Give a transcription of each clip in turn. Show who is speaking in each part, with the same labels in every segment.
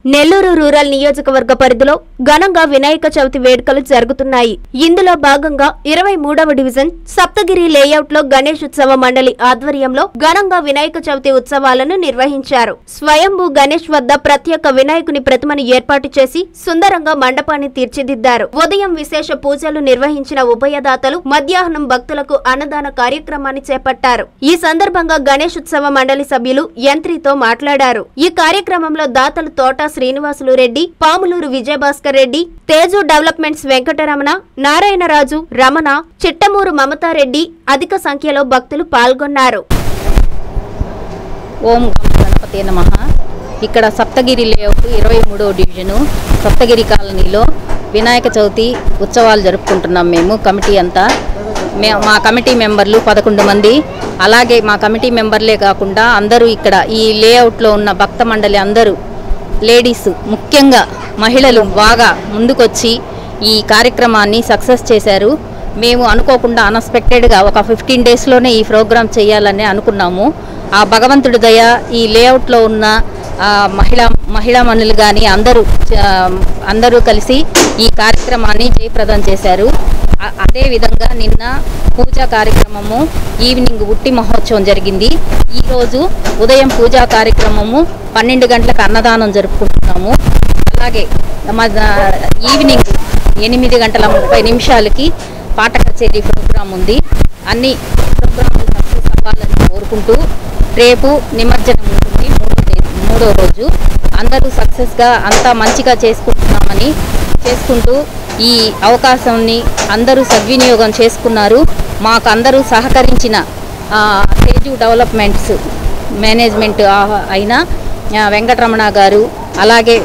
Speaker 1: Nellore rural నియోజకవర్గ పరిధిలో ఘనంగా వినాయక చవితి వేడుకలు జరుగుతున్నాయి. ఇందులో భాగంగా 23వ డివిజన్ సప్తగిరి లేఅవుట్ లో గణేష్ ఉత్సవ మండలి ఆధ్వర్యంలో ఘనంగా వినాయక చవితి ఉత్సవాలను నిర్వహించారు. స్వయంభూ గణేష్ వద్ద ప్రత్యేక వినాయకుని ప్రతిమను ఏర్పాటు చేసి సుందరంగా మండపాన్ని తీర్చిదిద్దారు. ఉదయం విశేష పూజలు నిర్వహించిన ఉభయదాతలు మధ్యాహ్నం భక్తులకు అన్నదాన కార్యక్రమాన్ని చేపట్టారు. ఈ సందర్భంగా గణేష్ ఉత్సవ మండలి సభ్యులు యంత్రితో మాట్లాడారు. ఈ కార్యక్రమంలో దాతలు తోట శ్రీనివాసులు రెడ్డి, పాములూరు విజయభాస్కర్ రెడ్డి, తేజు డెవలప్మెంట్స్ వెంకటరమణ, నారాయణరాజు, రమణ, చిట్టమూరు మమతారెడ్డి అధిక సంఖ్యలో భక్తులు పాల్గొన్నారు.
Speaker 2: ఓం గణపతే నమః. ఇక్కడ సప్తగిరి లేఅవుట్ 23వ డివిజను సప్తగిరి కాలనీలో వినాయక చవితి ఉత్సవాలు జరుపుకుంటున్నాం. మేము కమిటీ అంతా మా కమిటీ మెంబర్లు 11 మంది. అలాగే మా కమిటీ మెంబర్లే కాకుండా అందరూ ఇక్కడ ఈ లేఅవుట్లో ఉన్న భక్త మండలి అందరూ లేడీస్, ముఖ్యంగా మహిళలు బాగా ముందుకొచ్చి ఈ కార్యక్రమాన్ని సక్సెస్ చేశారు. మేము అనుకోకుండా అన్ఎక్స్పెక్టెడ్గా ఒక 15 డేస్లోనే ఈ ప్రోగ్రాం చేయాలని అనుకున్నాము. ఆ భగవంతుడి దయ ఈ లేఅవుట్లో ఉన్న మహిళామణులు కానీ అందరూ కలిసి ఈ కార్యక్రమాన్ని జయప్రదం చేశారు. అదేవిధంగా నిన్న పూజా కార్యక్రమము, ఈవినింగ్ ఉట్టి మహోత్సవం జరిగింది. ఈరోజు ఉదయం పూజా కార్యక్రమము 12 గంటలకు అన్నదానం జరుపుకుంటున్నాము. అలాగే ఈవినింగ్ 8:30 పాట కచేరీ ప్రోగ్రాం ఉంది. అన్ని ప్రోగ్రాంలు సక్సెస్ అవ్వాలని కోరుకుంటూ రేపు నిమజ్జనం ఉంటుంది, 3వ రోజు. అందరూ సక్సెస్గా అంతా మంచిగా చేసుకుంటూ ఈ అవకాశాన్ని అందరూ సద్వినియోగం చేసుకున్నారు. మాకు అందరూ సహకరించిన తేజు డెవలప్మెంట్స్ మేనేజ్మెంట్ అయిన వెంకటరమణ గారు, అలాగే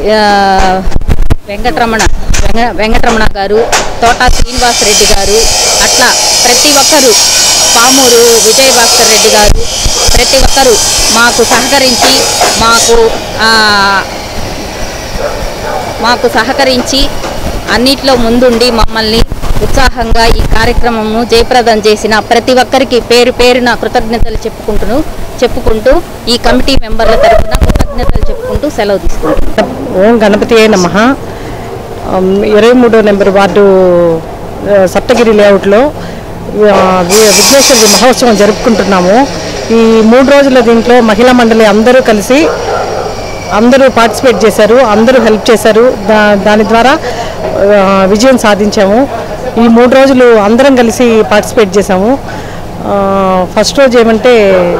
Speaker 2: వెంకటరమణ గారు, తోట శ్రీనివాస్ రెడ్డి గారు, అట్లా ప్రతి ఒక్కరూ, పామూరు విజయభాస్కర్ రెడ్డి గారు, ప్రతి ఒక్కరూ మాకు సహకరించి అన్నిట్లో ముందుండి మమ్మల్ని ఉత్సాహంగా ఈ కార్యక్రమము జయప్రదం చేసిన ప్రతి ఒక్కరికి పేరు పేరున కృతజ్ఞతలు చెప్పుకుంటూ ఈ కమిటీ మెంబర్ల తరఫున కృతజ్ఞతలు చెప్పుకుంటూ సెలవు తీసుకుంటున్నాం.
Speaker 3: ఓం గణపతియే నమః. 23వ నెంబర్ వార్డు సప్తగిరి లేఅవుట్లో విఘ్నేశ్వరి మహోత్సవం జరుపుకుంటున్నాము. ఈ 3 రోజుల దీంట్లో మహిళా మండలి అందరూ కలిసి అందరూ పార్టిసిపేట్ చేశారు, అందరూ హెల్ప్ చేశారు. దాని ద్వారా విజయం సాధించాము. ఈ 3 రోజులు అందరం కలిసి పార్టిసిపేట్ చేశాము. ఫస్ట్ రోజు ఏమంటే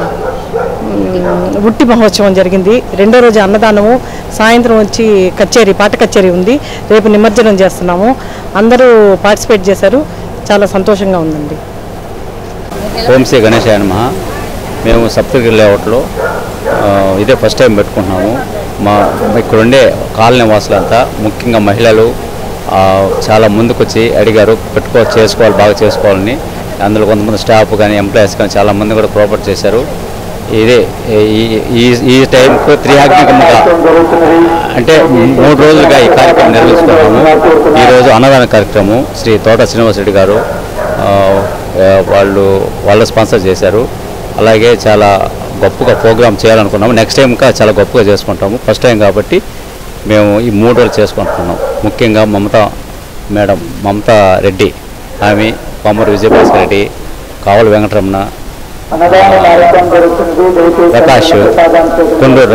Speaker 3: ఉట్టి మహోత్సవం జరిగింది. 2వ రోజు అన్నదానము, సాయంత్రం వచ్చి పాట కచేరీ ఉంది. రేపు నిమజ్జనం చేస్తున్నాము. అందరూ పార్టిసిపేట్ చేశారు. చాలా సంతోషంగా ఉందండి.
Speaker 4: ఓం శ్రీ గణేశాయ నమః. మేము సప్తగిరి లేఅవుట్లో ఇదే ఫస్ట్ టైం పెట్టుకుంటున్నాము. ఇక్కడ ఉండే కాలనీ వాసులంతా, ముఖ్యంగా మహిళలు చాలా ముందుకొచ్చి అడిగారు చేసుకోవాలి, బాగా చేసుకోవాలని. అందులో కొంతమంది స్టాఫ్ కానీ ఎంప్లాయీస్ కానీ చాలామంది కూడా కోఆపరేట్ చేశారు. ఇదే ఈ టైంకు త్రియాజ్ఞికంగా అంటే 3 రోజులుగా ఈ కార్యక్రమం నిర్వహిస్తున్నాము. ఈరోజు అన్నదాన కార్యక్రమం శ్రీ తోట శ్రీనివాస్ రెడ్డి గారు వాళ్ళు స్పాన్సర్ చేశారు. అలాగే చాలా గొప్పగా ప్రోగ్రామ్ చేయాలనుకున్నాము. నెక్స్ట్ టైం ఇంకా చాలా గొప్పగా చేసుకుంటాము. ఫస్ట్ టైం కాబట్టి మేము ఈ 3 రోజులు చేసుకుంటున్నాం. ముఖ్యంగా మమతా రెడ్డి, ఆమె పామూరు విజయభాస్కర్ రెడ్డి, కావల వెంకటరమణ, ప్రకాష్, కొండూరు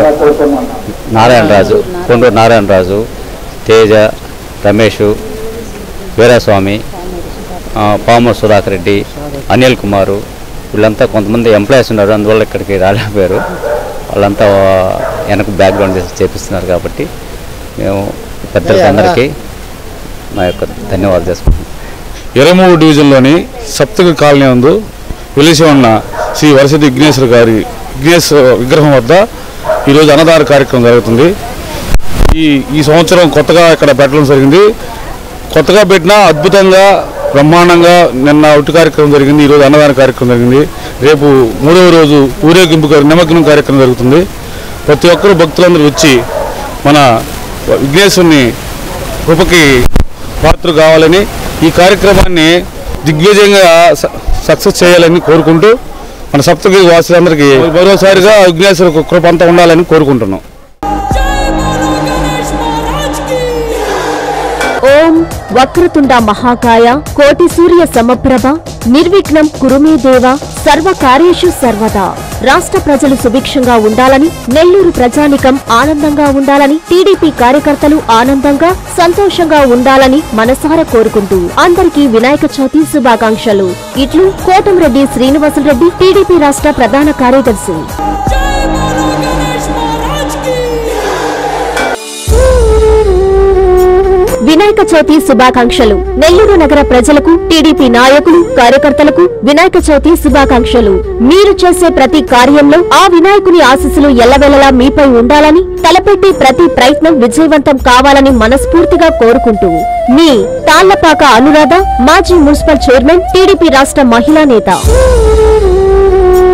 Speaker 4: నారాయణరాజు, తేజ, రమేష్, వీరస్వామి, పామూరు సుధాకర్ రెడ్డి, అనిల్ కుమారు, వీళ్ళంతా కొంతమంది ఎంప్లాయీస్ ఉన్నారు. అందువల్ల ఇక్కడికి రాలేకపోయారు. వాళ్ళంతా వెనక బ్యాక్గ్రౌండ్ చేపిస్తున్నారు. కాబట్టి మేము పెద్దలందరికీ మా యొక్క ధన్యవాదాలు చేసుకుంటున్నాం.
Speaker 5: 23వ డివిజన్లోని సప్తగిరి కాలనీ నందు వెలిసి ఉన్న శ్రీ వరసిద్ధి విఘ్నేశ్వర విగ్రహం వద్ద ఈరోజు అన్నదాన కార్యక్రమం జరుగుతుంది. ఈ సంవత్సరం కొత్తగా ఇక్కడ పెట్టడం జరిగింది. కొత్తగా పెట్టినా అద్భుతంగా బ్రహ్మాండంగా నిన్న ఉట్టి కార్యక్రమం జరిగింది. ఈరోజు అన్నదాన కార్యక్రమం జరిగింది. రేపు 3వ రోజు ఊరేగింపు నిమజ్జనం కార్యక్రమం జరుగుతుంది. ప్రతి ఒక్కరూ భక్తులందరూ వచ్చి మన విఘ్నేశ్వరుని కృపకి పాత్ర కావాలని, ఈ కార్యక్రమాన్ని దిగ్విజయంగా సక్సెస్ చేయాలని కోరుకుంటూ మన సప్తగిరి వాసులందరికీ మరోసారిగా విఘ్నేశ్వర కృప అంతా ఉండాలని కోరుకుంటున్నాం.
Speaker 1: వక్రతుండ మహాకాయ కోటి సూర్య సమప్రభ నిర్విఘ్నం కురుమే దేవ సర్వకార్యేషు సర్వదా. రాష్ట్ర ప్రజలు సుభిక్షంగా ఉండాలని, నెల్లూరు ప్రజానికం ఆనందంగా ఉండాలని, టీడీపీ కార్యకర్తలు ఆనందంగా సంతోషంగా ఉండాలని మనసారా కోరుకుంటూ అందరికీ వినాయక చవితి శుభాకాంక్షలు. ఇట్లు కోటంరెడ్డి శ్రీనివాసులరెడ్డి, టీడీపీ రాష్ట్ర ప్రధాన కార్యదర్శి. వినాయక చవితి శుభాకాంక్షలు. నెల్లూరు నగర ప్రజలకు, టీడీపీ నాయకులు, కార్యకర్తలకు వినాయక చవితి శుభాకాంక్షలు. మీరు చేసే ప్రతి కార్యంలో ఆ వినాయకుని ఆశీస్సులు ఎల్లవెల్లలా మీపై ఉండాలని, తలపెట్టే ప్రతి ప్రయత్నం విజయవంతం కావాలని మనస్ఫూర్తిగా కోరుకుంటూ మీ తాళ్లపాక అనురాధ, మాజీ మున్సిపల్ చైర్మన్, టీడీపీ రాష్ట్ర మహిళా నేత.